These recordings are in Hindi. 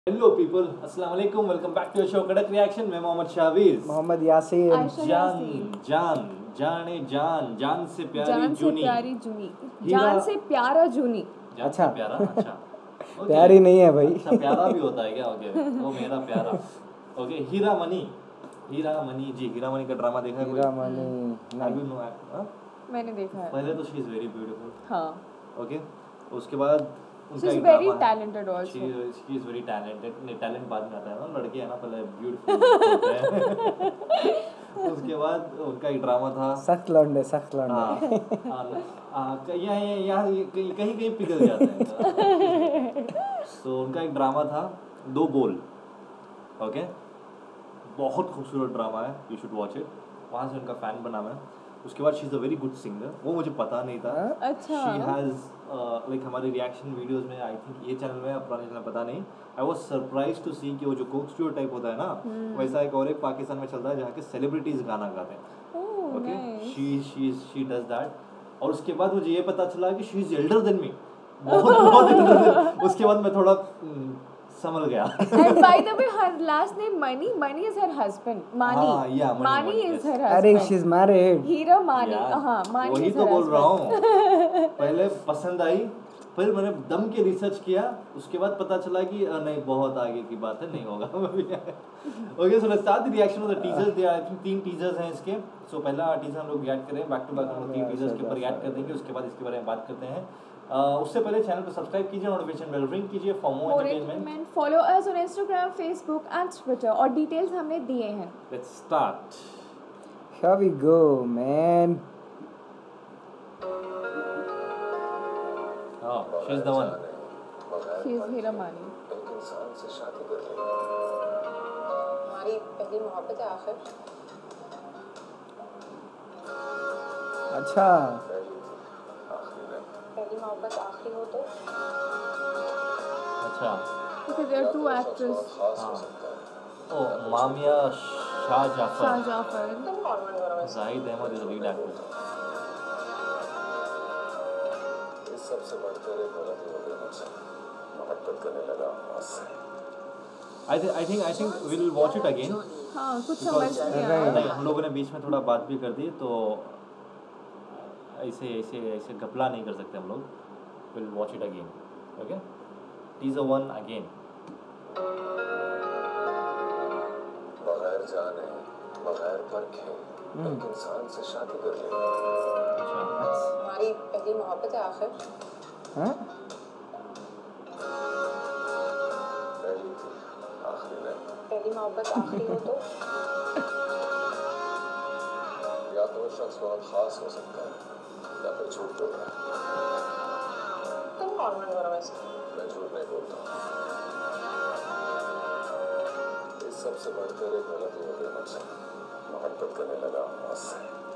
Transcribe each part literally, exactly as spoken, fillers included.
हेलो पीपल, अस्सलाम वालेकुम, वेलकम बैक टू शो कड़क रिएक्शन। मैं मोहम्मद शावीज, मोहम्मद यासीर। जान जान जाने जान जान से प्यारी जान से जूनी प्यारी जूनी जान से प्यारा जूनी। अच्छा प्यारा, अच्छा okay. प्यारी नहीं है भाई। अच्छा प्यारा भी होता है क्या? Okay okay. वो मेरा प्यारा। Okay okay. हीरा मनी, हीरा मनी जी, हीरा मनी का ड्रामा देखा है कोई? हीरा मनी नहीं, नो है। मैंने देखा है। पहले तो शी इज वेरी ब्यूटीफुल। हाँ। Okay okay. उसके बाद She is very talented also. She, she is very talented. नहीं, टैलेंट बाद में आता है ना, लड़के है ना, पहले ब्यूटीफुल होते हैं। उसके बाद उनका एक ड्रामा था सख्त लौंडे, सख्त लौंडे। हाँ हाँ, यहाँ यहाँ कहीं कहीं कहीं पिघल जाते हैं। तो उनका एक ड्रामा था दो बोल। ओके, बहुत खूबसूरत ड्रामा है, यू शुड वॉच इट। वहाँ से उनका फैन बना मैं। उसके बाद she is a very good singer, वो मुझे पता नहीं था। अच्छा। शी हैज़ लाइक हमारे रिएक्शन वीडियोस में, आई थिंक ये चैनल में, पुराने चैनल पता नहीं, I was surprise to see कि वो जो कोक स्टूडियो टाइप होता है ना, वैसा एक और एक पाकिस्तान में चलता है जहाँ के सेलिब्रिटीज गाना गाते हैं। Okay, she she she does that. और उसके बाद मुझे ये पता चला कि she is elder than me, बहुत बहुत एल्डर। उसके बाद मैं थोड़ा समझ गया। And by the way, her last name Mani. Mani is her husband. Mani. हाँ, yeah, Mani, Mani Mani, is yes. her husband. अरे she is married. Heera Mani. Yeah, हाँ, Mani वही is तो her बोल रहा husband. हूँ। पहले पसंद आई, फिर मैंने दम के रिसर्च किया, उसके बाद पता चला कि अ, नहीं, बहुत आगे की बात है, नहीं होगा। Okay, so let's start the reaction of the teasers. They I think तीन टीजर्स हैं इसके। सो so, पहला टीजर हम लोग रिएक्ट करें, बैक टू बैक हम लोग तीन टीजर्स के ऊपर रिएक्ट कर देंगे। उसके बाद इसके बारे में बात करते हैं। Uh, उससे पहले चैनल को सब्सक्राइब कीजिए, नोटिफिकेशन बेल रिंग कीजिए for more entertainment. Follow us on Instagram, Facebook and Twitter, और डिटेल्स हमने दिए हैं। Let's start. Here we go, man. Oh, she's the one. She is Hira Mani. एक इंसान से शादी कर ली। हमारी पहली मोहब्बत है आखिर। अच्छा। पहली मोहब्बत आखिरी हो तो अच्छा। Okay, there are two actors. हाँ। ओ, मामिया शाह जाफर। शाह जाफर. तुम कौन बन गए? Zahid Ahmed is lead actor. इस सबसे बढ़कर एक गलती हो गई मुझसे, मोहब्बत करने लगा मुझसे। I think I think I think we'll watch it again. हाँ, कुछ समझ नहीं आया। नहीं, हम लोगों ने बीच में थोड़ा बात भी कर दी, तो ऐसे ऐसे ऐसे घपला नहीं कर सकते हम लोग। Will watch it again. Okay, teaser one again. बगैर जाने बगैर परखे एक इंसान से शादी कर ली। अच्छा। हमारी पहली मोहब्बत है आखिर। हाँ? पहली थी, आखिरी नहीं। पहली मोहब्बत आखिरी हो तो या तो शख्स बहुत खास हो सकता है या फिर झूठ बोल रहा है। तुम कौन बन गए वैसे? मैं झूठ नहीं बोलता। इस सबसे बढ़कर एक गलती हो गई मुझसे, मोहब्बत करने लगा मुझसे।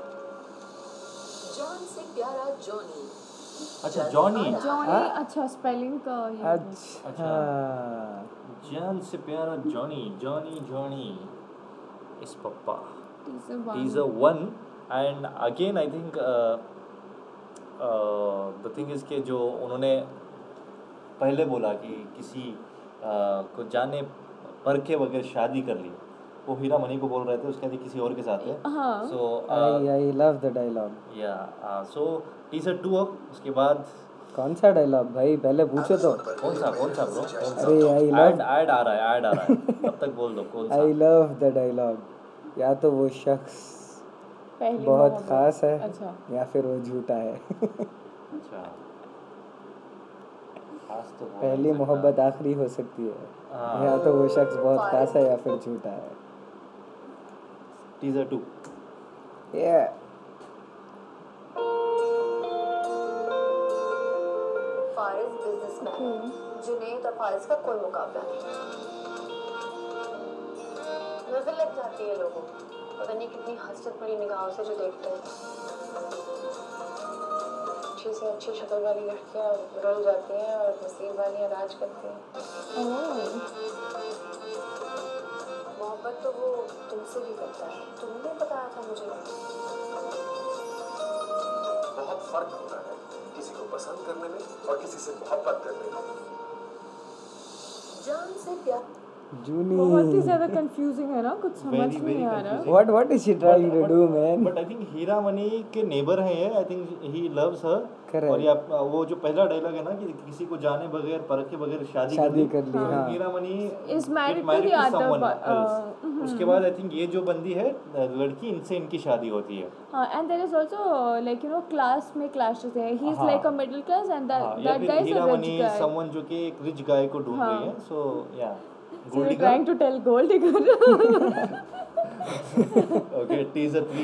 जॉन से प्यारा जॉनी। अच्छा, जॉनी। जॉनी, अच्छा स्पेलिंग का ये। अच्छा। जान से प्यारा Johnny, Johnny Johnny yes papa. Teaser one. Teaser one and again I think the thing is के जो उन्होंने पहले बोला कि किसी uh, को जाने परखे बगैर शादी कर ली, वो हीरा मनी को बोल रहे थे, उसके बाद किसी और के साथ है। हाँ। सो I I love the dialogue. या सो टीजर टू अब उसके बाद कौन सा डायलॉग भाई, पहले पूछो तो। कौन सा कौन सा ब्रो? अरे I love. ऐड ऐड आ रहा है, ऐड आ रहा है, तब तक बोल दो कौन सा। I love the dialogue. या तो वो शख्स पहली बहुत मोहब्बत। खास है, अच्छा। या फिर वो झूठा है। अच्छा, खास तो हो पहली नहीं सकता। मोहब्बत आखिरी हो सकती है, हाँ। या तो वो शख्स बहुत खास है या फिर झूठा है। Teaser two. Yeah. Faris businessman, Junaid और फारिज का कोई मुकाबला नहीं। नजर लग जाती है लोगों, पता नहीं कितनी हसरत भरी निगाहों से जो देखते हैं। अच्छी से अच्छी शक्ल वाली लड़कियां रुल जाती हैं और नसीब वालियां राज करती हैं। मोहब्बत तो वो तुमसे भी करता है, तुमने बताया था मुझे। बहुत फर्क होता है किसी को पसंद करने में और किसी से मोहब्बत करने में। जान से प्यार जूनी बहुत ही ज्यादा कंफ्यूजिंग है ना, कुछ समझ Very, very नहीं आ रहा। confusing. what what is she trying to do man but I think Hira Mani के नेबर हैं ये, I think he loves her. Correct. और ये आप- वो जो पहला डायलॉग है ना कि किसी को जाने बगैर परखे बगैर शादी शादी कर कर ली, ली, हाँ। Hira Mani Is married get to the other someone bu- else. uh, mhm. उसके बाद आई थिंक ये जो बंदी है लड़की, इनसे इनकी शादी होती है। हाँ, and there is also uh, like you know class में clashes है। He's हाँ। like a middle class and that हाँ, या that फिर guy is Hira a rich Mani guy. someone जो कि एक रिच गाय को ढूंढ हाँ। रही है, सो या So you're trying to tell gold digger. Okay teaser three.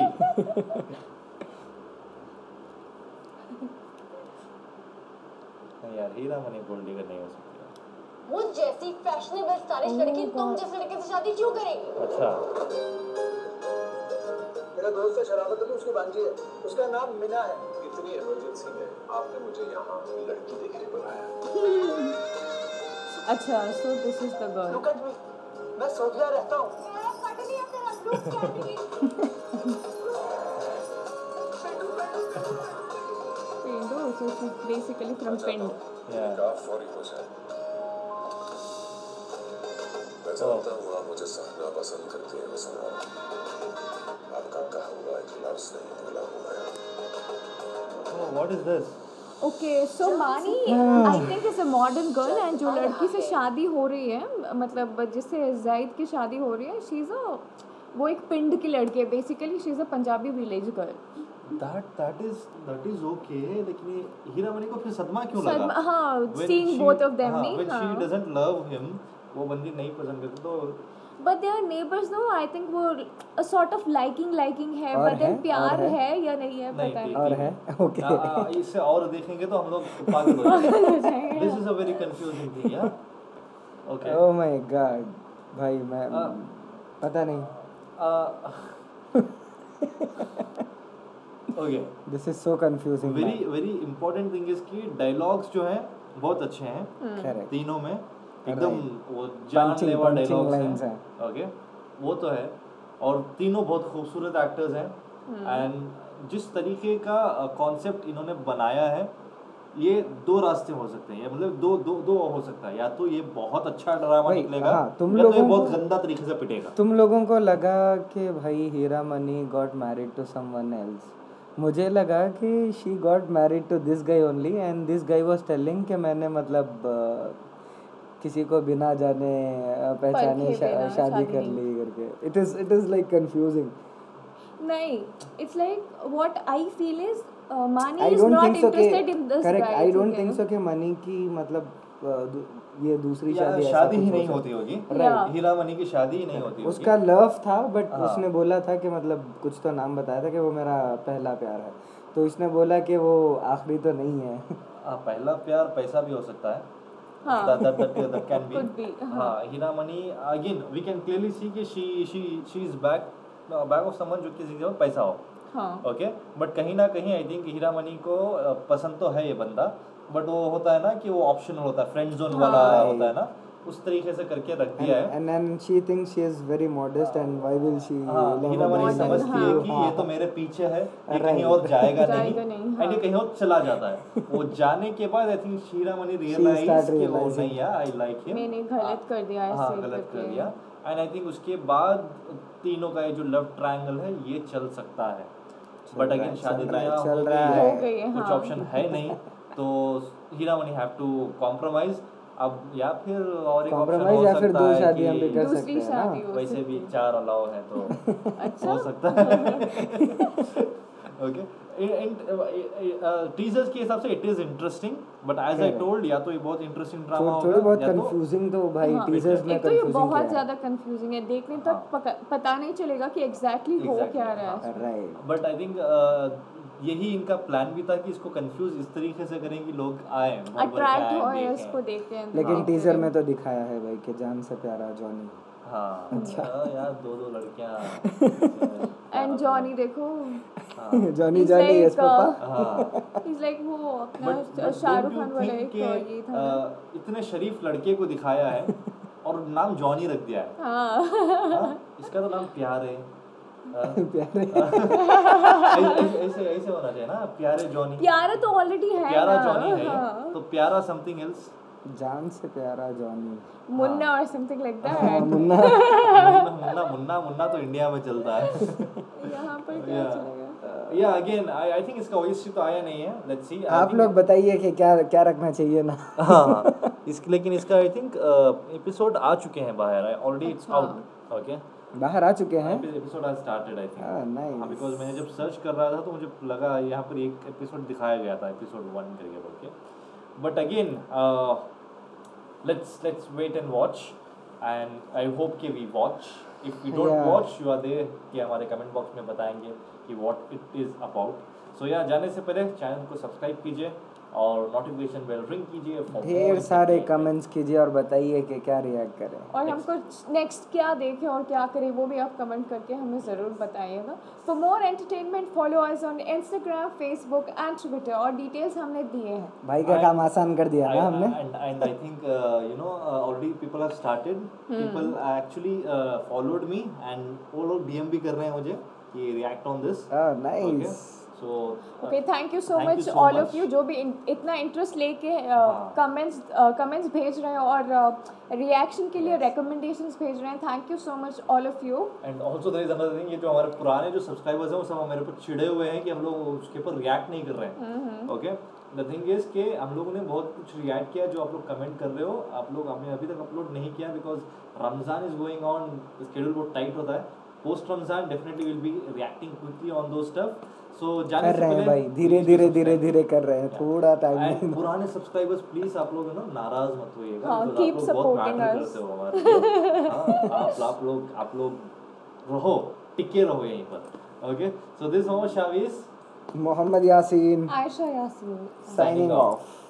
यार हीरा मनी गोल्ड डिगर नहीं हो सकती। मुझ जैसी फैशनेबल स्टाइलिश लड़की तुम जैसे लड़के से शादी क्यों करेगी? अच्छा मेरा दोस्त है शराबत अली, उसकी भांजी है, उसका नाम मिना है। इतनी इमरजेंसी में आपने मुझे यहाँ लड़की देखने बुलाया। अच्छा, so this is the girl. Look at me, मैं सोफिया रहता हूँ। मैं फट नहीं अब तेरा लुक कैसी Pindu, so she's basically from Pind. या निकाह फौरी हो जाए। मैं जानता हूँ आप मुझे सहना पसंद करती हैं, वसना। आपका कहा हुआ एक लफ्ज़ नहीं भूला हूँ मैं। What is this? Okay, so Mani, I think is a modern girl and जो लड़की से शादी हो रही है, मतलब जिससे जायद की शादी हो रही है, she's a वो एक पिंड की लड़की है, basically she's a Punjabi village girl. That that is that is okay, लेकिन ये हीरा मनी को फिर सदमा क्यों लगा? सदमा, हाँ, When seeing she- both of them, हाँ, नहीं? when she हाँ. doesn't love him, वो बंदी नहीं पसंद करती तो But they are neighbors, no? I think वो a sort of liking liking है, और but then है? प्यार और है? है या नहीं है नहीं, पता नहीं. और है ओके आ, आ, इससे और देखेंगे तो हम लोग पागल हो जाएंगे। This is a very confusing thing यार। ओके ओह माय गॉड भाई मैं आ, पता नहीं okay this is so confusing very very important thing is कि डायलॉग्स जो हैं बहुत अच्छे हैं करेक्ट तीनों में, एकदम वो जान Punching- लेवा punching डायलॉग्स lines हैं। ओके वो तो है, और तीनों बहुत खूबसूरत एक्टर्स हैं, एंड जिस तरीके का कॉन्सेप्ट इन्होंने बनाया है, ये दो रास्ते हो सकते हैं, मतलब दो दो दो हो सकता है, या तो ये बहुत अच्छा ड्रामा भाई, निकलेगा, हाँ, तुम या तो ये लोगों बहुत को- गंदा तरीके से पिटेगा। तुम लोगों को लगा कि भाई Hira Mani got married to someone else, मुझे लगा कि she got married to this guy only and this guy was telling कि मैंने मतलब अ, किसी को बिना जाने अ, पहचाने परखे शा, बिना शादी शादी कर नहीं। ली करके। It is it is like confusing. नहीं, it's like what I feel is uh, Mani I is don't not think so कि interested in this correct guy. I don't ठीक है? थिंक सो कि मनी की मतलब अ, दू- ये दूसरी या शादी ऐसा शादी कुछ ही हो नहीं सकता- होती होगी, Right. हीरा मनी की शादी ही नहीं होती होगी। उसका लव था बट हाँ। उसने बोला था कि मतलब कुछ तो नाम बताया था कि वो मेरा पहला प्यार है, तो इसने बोला कि वो आखिरी तो नहीं है। हाँ, पहला प्यार पैसा भी हो सकता है। हाँ. That- that- that- that can be. Could be, हाँ. हाँ, Hira Mani again we can clearly see कि she she she is back back of someone जो किसी के पास पैसा हो। हाँ. ओके, बट कहीं ना कहीं आई थिंक हीरा मनी को अ, पसंद तो है ये बंदा, बट वो होता है ना कि वो ऑप्शनल होता है, फ्रेंड जोन वाला हाँ. होता है ना, उस तरीके से करके रख दिया है। and and she thinks she is very modest and why will she हाँ, love Hira a Mani man समझती like है you? कि हाँ. ये तो मेरे पीछे है, ये Right. कहीं और जाएगा नहीं, जाएगा नहीं, एंड ये हाँ. कहीं और चला जाता है। वो जाने के बाद I think Hira Mani realise start कि वो realizing. नहीं यार, आई लाइक हिम, मैंने गलत कर दिया ऐसे हाँ गलत कर करके। दिया, एंड आई थिंक उसके बाद तीनों का ये जो लव ट्रायंगल है ये चल सकता है, बट रहा अगेन है, शादी चल रहा है, तय चल हो रहा गई है। हो गई है, कुछ हाँ. ऑप्शन है नहीं, तो Hira Mani have to compromise. अब या फिर और एक ऑप्शन Compromise हो या फिर सकता दो है शादी हम भी कि कर दूसरी सकते हैं शादी ना। हो वैसे भी सकती है। चार अलाउ है तो अच्छा हो सकता है। ओके, टीजर्स के हिसाब से it is interesting, but as I Correct. Told, या तो ये बहुत इंटरेस्टिंग ड्रामा थोड़ी होगा, थोड़ी बहुत या तो कंफ्यूजिंग तो भाई हाँ. टीजर्स में एक तो ये कंफ्यूजिंग बहुत क्या ज्यादा कंफ्यूजिंग है, देखने तक हाँ. पका- पता नहीं चलेगा कि एग्जैक्टली हो Exactly, क्या रहा हाँ. है। है। राइट बट आई थिंक यही इनका प्लान भी था कि इसको कंफ्यूज इस तरीके से करें कि लोग आए, भर भर के अट्रैक्ट आएं, हो देखें। इसको देखते हैं। लेकिन देखते टीजर हैं। में तो दिखाया है भाई कि जान से प्यारा जॉनी। हाँ अच्छा। हाँ, यार दो दो लड़कियां एंड जॉनी देखो, हाँ Johnny He's Johnny like, yes papa. हाँ he's like वो अपना But- but Shahrukh don't you Khan वाला think एक कि, ये था ना। अ, इतने शरीफ लड़के को दिखाया है और नाम जॉनी रख दिया है, हाँ हाँ? इसका तो नाम प्यार है, हाँ? प्यारे ऐसे ऐसे ऐसे होना चाहिए ना, प्यारे जॉनी। प्यारा तो ऑलरेडी है प्यारा ना, जॉनी है, हाँ। तो प्यारा समथिंग एल्स, जान से प्यारा जॉनी मुन्ना और something like that Munna Munna Munna Munna Munna तो इंडिया में चलता है यहाँ पर क्या चलेगा या अगेन आई आई थिंक इसका ओएसटी तो आया नहीं है, लेट्स सी। आप लोग बताइए कि क्या क्या रखना चाहिए ना। हाँ इसके लेकिन इसका आई थिंक एपिसोड आ चुके हैं बाहर, ऑलरेडी इट्स आउट। ओके बाहर आ चुके हैं एपिसोड आज स्टार्टेड आई थिंक। हाँ नाइस। बिकॉज मैंने जब सर्च कर रहा था तो मुझे लगा यहाँ पर एक एपिसोड दिखाया गया था, एपिसोड वन करके बोल के। But again let's let's wait and watch and I hope कि we watch. If we don't watch you are there कि हमारे कमेंट बॉक्स में बताएंगे कि what it is about. So या जाने से पहले चैनल को सब्सक्राइब कीजिए और नोटिफिकेशन बेल रिंग कीजिए। ढेर सारे कमेंट्स कीजिए और बताइए कि क्या रिएक्ट करें और हमको नेक्स्ट क्या देखें और क्या करें वो भी आप कमेंट करके हमें ज़रूर बताइएगा। For more entertainment follow us on Instagram, Facebook and Twitter और डिटेल्स हमने दिए हैं। भाई का काम आसान कर दिया ना हमने। and and I think uh, you know uh, already people have started people actually uh, followed me and वो लोग डीएम भी कर रहे हैं मुझे कि react on this. Nice. So okay thank you so thank you much so all much. Of you जो भी इन, इतना इंटरेस्ट लेके हाँ. कमेंट्स कमेंट्स भेज रहे हैं और रिएक्शन के लिए रिकमेंडेशंस भेज रहे हैं। Thank you so much all of you. And also there is another thing, ये जो हमारे पुराने जो सब्सक्राइबर्स हैं वो सब मेरे ऊपर चिढ़े हुए हैं कि हम लोग उसके ऊपर रिएक्ट नहीं कर रहे हैं। ओके द थिंग इज कि हम लोगों ने बहुत कुछ रिएक्ट किया जो आप लोग कमेंट कर रहे हो, आप लोग हमने अभी तक अपलोड नहीं किया because Ramzan is going on, schedule बहुत टाइट होता है। Post Ramzan definitely will be reacting quickly on दो स्टफ। सो जाने कर से रहे हैं पहले भाई, धीरे धीरे धीरे धीरे कर रहे हैं, थोड़ा And टाइम। पुराने सब्सक्राइबर्स प्लीज आप लोग है ना नाराज मत होइएगा, हाँ, because keep आप लोग बहुत supporting मैटर us. करते हो हमारे लिए। हाँ, आप आप लोग आप लोग रहो, टिके रहो यहीं पर। Okay so this Mohammad Shaweez, Mohammad Yasin Ayesha Yasin signing of.